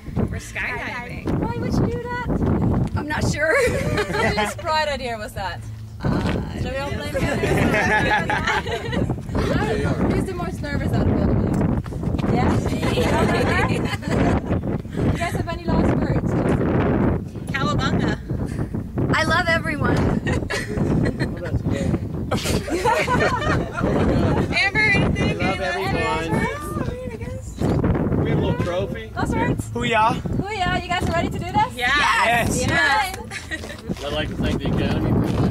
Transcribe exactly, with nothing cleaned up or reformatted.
for skydiving. Why would you do that? I'm not sure. Whose bright idea was that? Uh, Shall we all blame him? Who's the most nervous out of all of you? Yeah? You guys have any last words? Cowabunga. I love everyone. Amber, anything? I love everyone. We have a little trophy. Last words? Hoo-yah. Hoo-yah, you guys are ready to do this? Yeah. Yes. Yeah. I'd like to thank the Academy for